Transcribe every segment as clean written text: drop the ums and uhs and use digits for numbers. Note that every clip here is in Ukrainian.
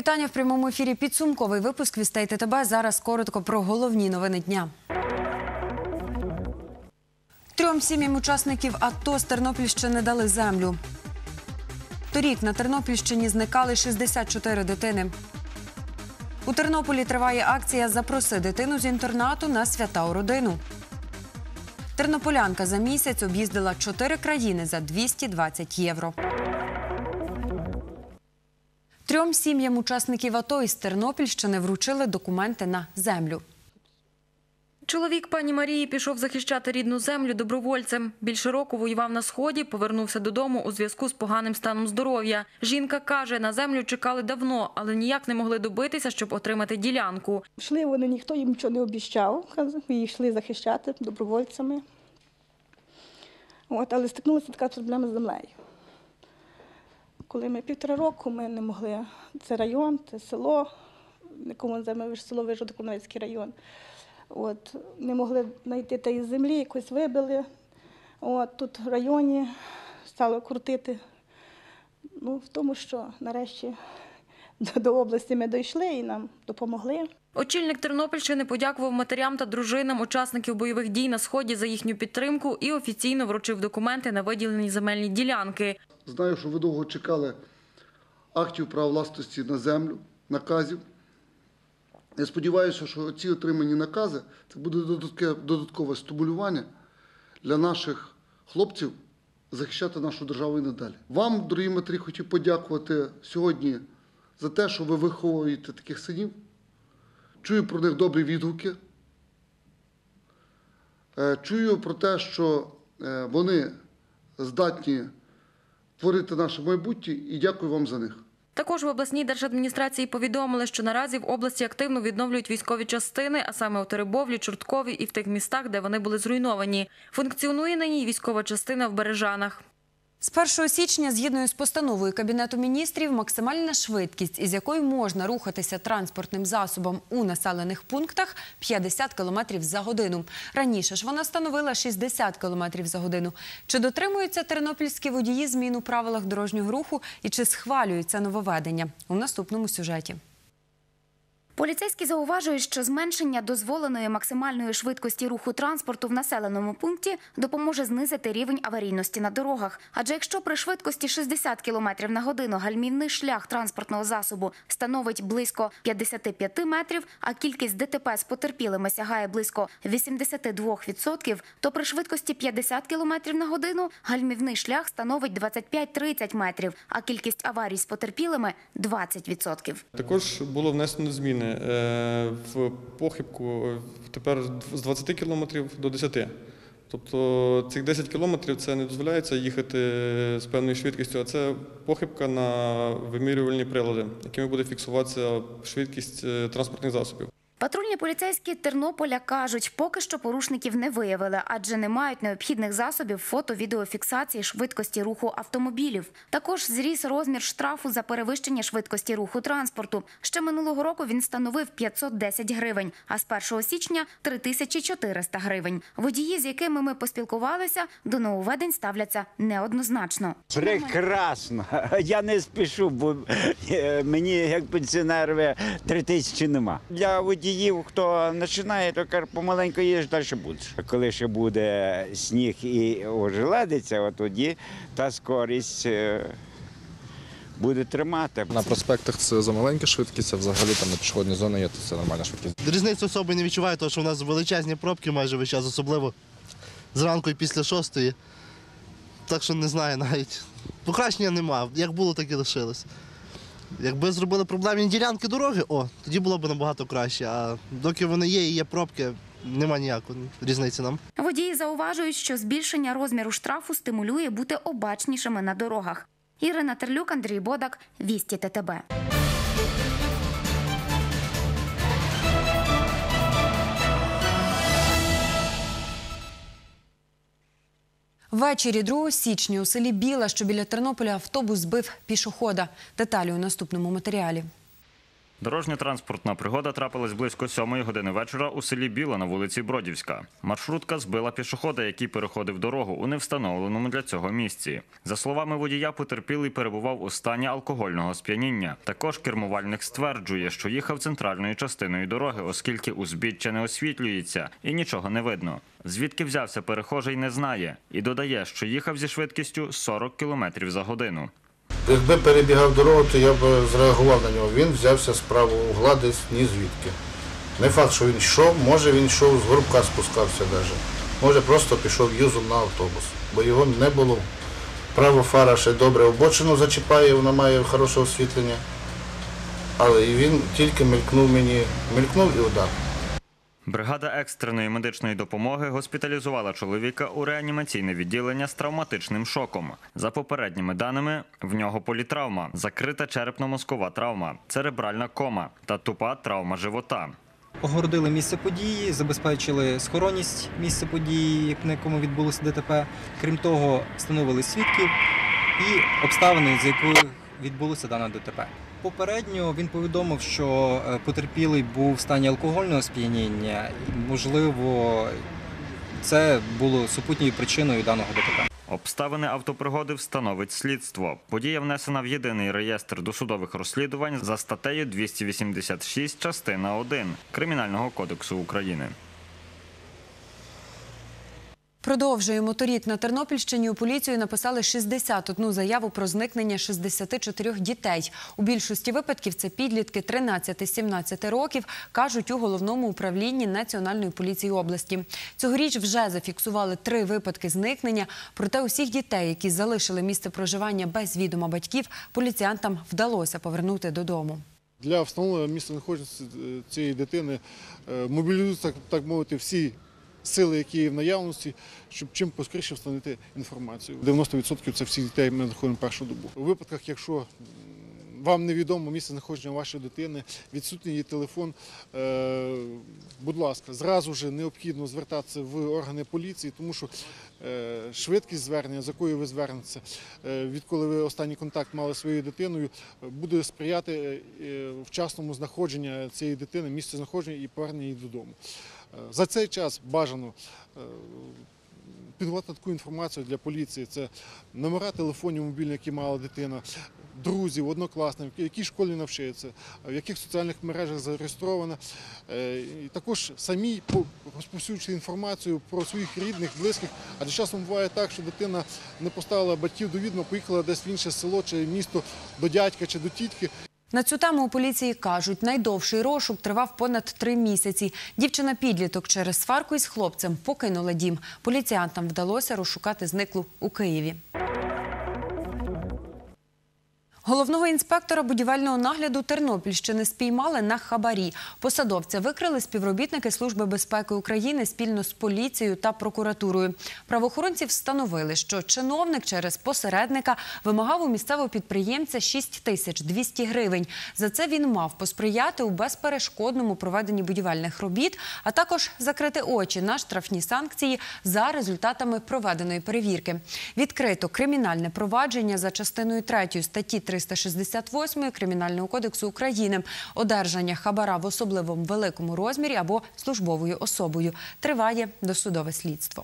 Мої вітання в прямому ефірі. Підсумковий випуск «Вістей ТТБ». Зараз коротко про головні новини дня. 3 сім'ям учасників АТО з Тернопільщини дали землю. Торік на Тернопільщині зникали 64 дитини. У Тернополі триває акція «Запроси дитину з інтернату на свята у родину». Тернополянка за місяць об'їздила 4 країни за 220 євро. 3 сім'ям учасників АТО із Тернопільщини вручили документи на землю. Чоловік пані Марії пішов захищати рідну землю добровольцем. Більше року воював на Сході, повернувся додому у зв'язку з поганим станом здоров'я. Жінка каже, на землю чекали давно, але ніяк не могли добитися, щоб отримати ділянку. Йшли вони, ніхто їм нічого не обіцяв, і йшли захищати добровольцями. Але стикнулася така проблема з землею. Коли ми 1,5 року ми не могли, це район, це село, село Вижгород-Комунецький район. Не могли знайти тієї землі, якось вибили. Тут в районі стало крутити. В тому, що нарешті до області ми дійшли і нам допомогли. Очільник Тернопільщини подякував матерям та дружинам учасників бойових дій на Сході за їхню підтримку і офіційно вручив документи на виділені земельні ділянки. Знаю, що ви довго чекали актів права власності на землю, наказів. Я сподіваюся, що ці отримані накази – це буде додаткове стимулювання для наших хлопців захищати нашу державу і надалі. Вам, дорогі матері, хотів подякувати сьогодні за те, що ви виховуєте таких синів. Чую про них добрі відгуки. Чую про те, що вони здатні творити наше майбутнє, і дякую вам за них. Також в обласній держадміністрації повідомили, що наразі в області активно відновлюють військові частини, а саме у Теребовлі, Чорткові і в тих містах, де вони були зруйновані. Функціонує нині військова частина в Бережанах. З 1 січня, згідно з постановою Кабінету міністрів, максимальна швидкість, із якою можна рухатися транспортним засобом у населених пунктах – 50 км за годину. Раніше ж вона становила 60 км за годину. Чи дотримуються тернопільські водії змін у правилах дорожнього руху і чи схвалюється нововведення? У наступному сюжеті. Поліцейські зауважують, що зменшення дозволеної максимальної швидкості руху транспорту в населеному пункті допоможе знизити рівень аварійності на дорогах. Адже якщо при швидкості 60 км на годину гальмівний шлях транспортного засобу становить близько 55 метрів, а кількість ДТП з потерпілими сягає близько 82%, то при швидкості 50 км на годину гальмівний шлях становить 25-30 метрів, а кількість аварій з потерпілими – 20%. Також було внесено зміни в похибку тепер з 20 км до 10. Тобто цих 10 км це не дозволяється їхати з певною швидкістю, а це похибка на вимірювальні прилади, якими буде фіксуватися швидкість транспортних засобів. Патрульні поліцейські Тернополя кажуть, поки що порушників не виявили, адже не мають необхідних засобів фото-відеофіксації швидкості руху автомобілів. Також зріс розмір штрафу за перевищення швидкості руху транспорту. Ще минулого року він становив 510 гривень, а з 1 січня – 3400 гривень. Водії, з якими ми поспілкувалися, до нововведень ставляться неоднозначно. Прекрасно. Я не спішу, бо мені, як пенсіонерові, 3000 нема. Для водіїв, хто починає, то каже, помаленьку їдеш, далі будеш. Коли ще буде сніг і ожеледиться, от тоді та скорість буде тримати. На проспектах це замаленька швидкість, а взагалі там на пішохідній зоні є, то це нормальна швидкість. Різницю особи не відчуваю, тому що у нас величезні пробки майже весь час, особливо зранку і після 6-ї. Так що не знаю навіть. Покращення нема, як було, так і лишилось. Якби зробили проблемні ділянки дороги, тоді було б набагато краще. А доки вони є і є пробки, нема ніякої різниці нам. Водії зауважують, що збільшення розміру штрафу стимулює бути обачнішими на дорогах. Ірина Терлюк, Андрій Бодак, Вісті ТТБ. Ввечері 2 січня у селі Біла, що біля Тернополя, автобус збив пішохода. Деталі у наступному матеріалі. Дорожньо-транспортна пригода трапилась близько 7 години вечора у селі Біла на вулиці Бродівська. Маршрутка збила пішохода, який переходив дорогу у невстановленому для цього місці. За словами водія, потерпілий перебував у стані алкогольного сп'яніння. Також кермувальник стверджує, що їхав центральною частиною дороги, оскільки узбіччя не освітлюється і нічого не видно. Звідки взявся перехожий, не знає. І додає, що їхав зі швидкістю 40 км за годину. Якби перебігав дорогу, то я б зреагував на нього. Він взявся з правого угла десь ні звідки. Не факт, що він йшов, може він йшов з горбка, спускався навіть. Може просто пішов юзом на автобус, бо його не було. Права фара ще добре обочину зачіпає, вона має хороше освітлення. Але і він тільки мелькнув і удар. Бригада екстреної медичної допомоги госпіталізувала чоловіка у реанімаційне відділення з травматичним шоком. За попередніми даними, в нього політравма, закрита черепно-мозкова травма, церебральна кома та тупа травма живота. Огородили місце події, забезпечили схоронність місця події, на якому відбулося ДТП. Крім того, встановили свідків і обставини, з яких відбулося дане ДТП. Попередньо він повідомив, що потерпілий був в стані алкогольного сп'яніння. Можливо, це було супутньою причиною даного ДТП. Обставини автопригоди встановить слідство. Подія внесена в єдиний реєстр досудових розслідувань за статтею 286, частина 1 Кримінального кодексу України. Продовжуємо. Торік на Тернопільщині у поліцію написали 61 заяву про зникнення 64 дітей. У більшості випадків це підлітки 13-17 років, кажуть у Головному управлінні Національної поліції області. Цьогоріч вже зафіксували 3 випадки зникнення, проте усіх дітей, які залишили місце проживання без відома батьків, поліціянтам вдалося повернути додому. Для встановлення місця знаходження цієї дитини мобілізуються, так мовити, всі сили, які є в наявності, щоб чим поскоріше встановити інформацію. 90% це всіх дітей ми знаходимо першу добу. У випадках, якщо вам невідомо місце знаходження вашої дитини, відсутній її телефон, будь ласка, зразу ж необхідно звертатися в органи поліції, тому що швидкість звернення, з якою ви звернетеся, відколи ви останній контакт мали зі своєю дитиною, буде сприяти вчасному знаходженню цієї дитини, місця знаходження і повернення її додому. За цей час бажано підготувати таку інформацію для поліції. Це номера телефонів мобільних, які мала дитина, друзів, однокласників, в якій школі навчається, в яких соціальних мережах зареєстрована. І також самі розповсюджувати інформацію про своїх рідних, близьких. Адже часом буває так, що дитина не поставила батьків до відома, поїхала десь в інше село чи місто до дядька чи до тітки. На цю тему у поліції кажуть, найдовший розшук тривав понад 3 місяці. Дівчина-підліток через сварку із хлопцем покинула дім. Поліціянтам вдалося розшукати зниклу у Києві. Головного інспектора будівельного нагляду Тернопільщини спіймали на хабарі. Посадовця викрили співробітники Служби безпеки України спільно з поліцією та прокуратурою. Правоохоронці встановили, що чиновник через посередника вимагав у місцевого підприємця 6200 гривень. За це він мав посприяти у безперешкодному проведенні будівельних робіт, а також закрити очі на штрафні санкції за результатами проведеної перевірки. Відкрито кримінальне провадження за частиною 3 статті 368 Кримінального кодексу України – одержання хабара в особливо великому розмірі або службовою особою. Триває досудове слідство.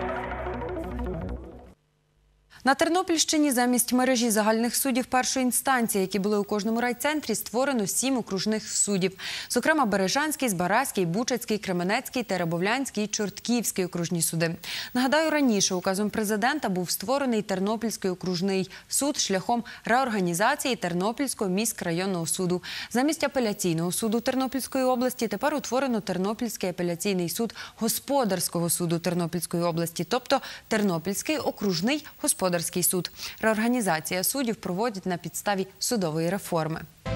На Тернопільщині замість мережі загальних судів першої інстанції, які були у кожному райцентрі, створено 7 окружних судів. Зокрема, Бережанський, Збаразький, Бучацький, Кременецький, Теребовлянський і Чортківський окружні суди. Нагадаю, раніше указом президента був створений Тернопільський окружний суд шляхом реорганізації Тернопільського міськрайонного суду. Замість апеляційного суду Тернопільської області тепер утворено Тернопільський апеляційний суд Господарського суду Тернопільської області, тобто Тернопільський окружний господарський суд. Реорганізація суддів проводять на підставі судової реформи.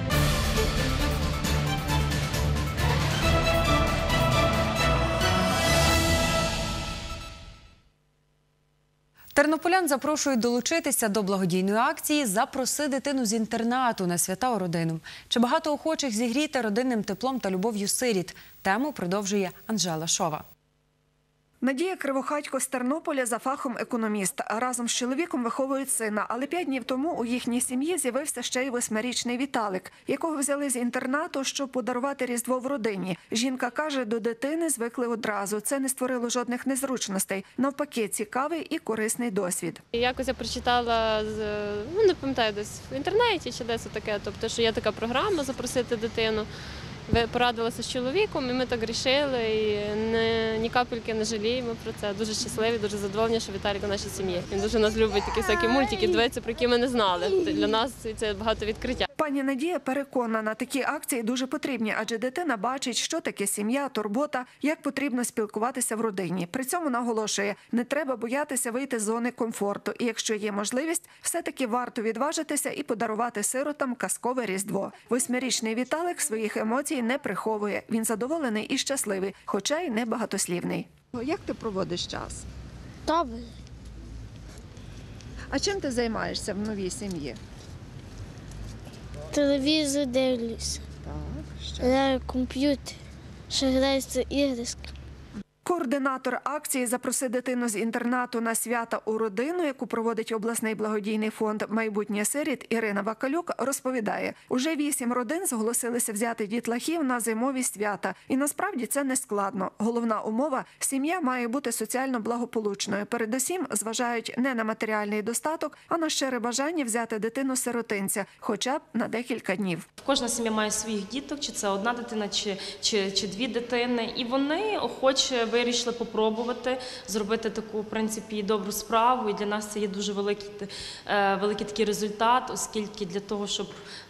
Тернополян запрошують долучитися до благодійної акції «Запроси дитину з інтернату на свята у родину». Чи багато охочих зігріти родинним теплом та любов'ю сиріт? Тему продовжує Анжела Шова. Надія Кривохатько з Тернополя за фахом економіст. Разом з чоловіком виховують сина, але 5 днів тому у їхній сім'ї з'явився ще й 8-річний Віталик, якого взяли з інтернату, щоб подарувати Різдво в родині. Жінка каже, до дитини звикли одразу. Це не створило жодних незручностей. Навпаки, цікавий і корисний досвід. Якось я прочитала, не пам'ятаю, десь в інтернеті чи десь таке, тобто, що є така програма «Запросити дитину». Порадилася з чоловіком, і ми так рішили, і ні капельки не жаліємо про це. Дуже щасливі, дуже задоволені, що Віталік у нашій сім'ї. Він дуже нас любить, такі всякі мультики, дивиться, про які ми не знали. Для нас це багато відкриття. Пані Надія переконана, такі акції дуже потрібні, адже дитина бачить, що таке сім'я, турбота, як потрібно спілкуватися в родині. При цьому наголошує, не треба боятися вийти з зони комфорту. І якщо є можливість, все-таки варто відважитися і подарувати сиротам казкове Різдво. 8-річний Віталик своїх емоцій не приховує. Він задоволений і щасливий, хоча й не багатослівний. Як ти проводиш час? Добре. А чим ти займаєшся в новій сім'ї? Телевізор дивлюся. Граю в комп'ютер, ще граюся іграшки. Координатор акції «Запроси дитину з інтернату на свята у родину», яку проводить обласний благодійний фонд «Майбутнє сиріт» Ірина Вакалюк, розповідає, уже 8 родин зголосилися взяти дітлахів на зимові свята. І насправді це не складно. Головна умова – сім'я має бути соціально благополучною. Передусім зважають не на матеріальний достаток, а на щире бажання взяти дитину-сиротинця, хоча б на декілька днів. Кожна сім'я має своїх діток, чи це одна дитина, чи 2 дитини. І вони охоче вирішили попробувати зробити таку, в принципі, добру справу. І для нас це є дуже великий такий результат, оскільки для того, щоб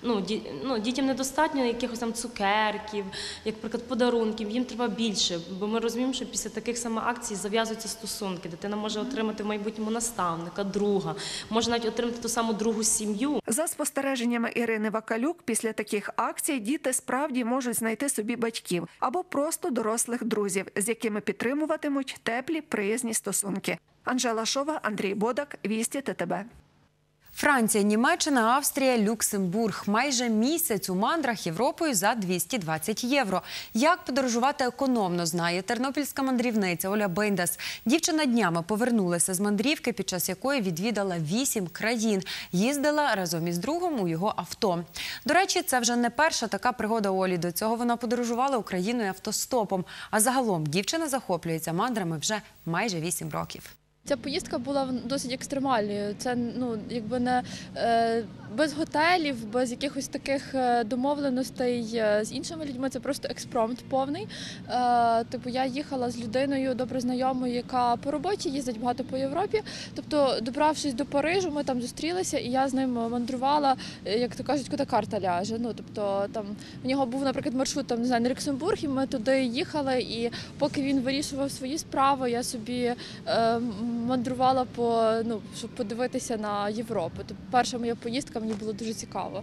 дітям недостатньо якихось там цукерків, як, наприклад, подарунків, їм треба більше. Бо ми розуміємо, що після таких саме акцій зав'язуються стосунки. Дитина може отримати в майбутньому наставника, друга, може навіть отримати ту саму другу сім'ю. За спостереженнями Ірини Вакалюк, після таких акцій діти справді можуть знайти собі батьків або просто дорослих друзів, з якими підтримуватимуть теплі, приязні стосунки. Анжела Шова, Андрій Бодак, Вісті ТТБ. Франція, Німеччина, Австрія, Люксембург. Майже місяць у мандрах Європою за 220 євро. Як подорожувати економно, знає тернопільська мандрівниця Оля Бейндас. Дівчина днями повернулася з мандрівки, під час якої відвідала 8 країн. Їздила разом із другом у його авто. До речі, це вже не перша така пригода Олі. До цього вона подорожувала Україною автостопом. А загалом дівчина захоплюється мандрами вже майже 8 років. Ця поїздка була досить екстремальною. Це якби не без готелів, без якихось таких домовленостей з іншими людьми. Це просто експромт повний. Тобто я їхала з людиною добре знайомою, яка по роботі їздить багато по Європі. Тобто, добравшись до Парижу, ми там зустрілися, і я з ним мандрувала, як то кажуть, куди карта ляже. Тобто там в нього був, наприклад, маршрут на Люксембург, і ми туди їхали. І поки він вирішував свої справи, я собі мандрувала щоб подивитися на Європу. Тобто, перша моя поїздка, мені було дуже цікаво.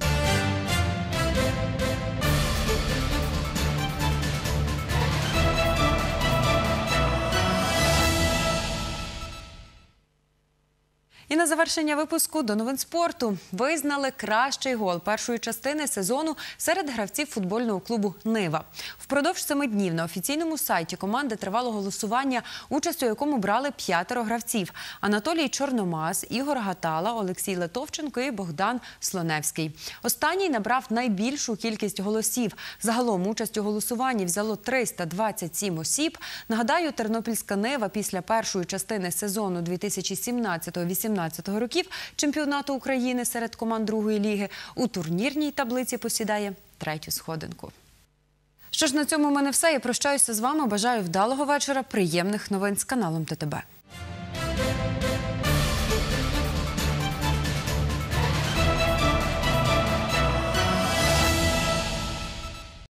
І на завершення випуску до новин спорту. Визнали кращий гол першої частини сезону серед гравців футбольного клубу «Нива». Впродовж 7 днів на офіційному сайті команди тривало голосування, участь у якому брали 5 гравців – Анатолій Чорномаз, Ігор Гатала, Олексій Литовченко і Богдан Слоневський. Останній набрав найбільшу кількість голосів. Загалом участь у голосуванні взяло 327 осіб. Нагадаю, тернопільська «Нива» після першої частини сезону 2017-18 років чемпіонату України серед команд другої ліги у турнірній таблиці посідає 3-ю сходинку. Що ж, на цьому в мене все. Я прощаюся з вами. Бажаю вдалого вечора, приємних новин з каналом ТТБ.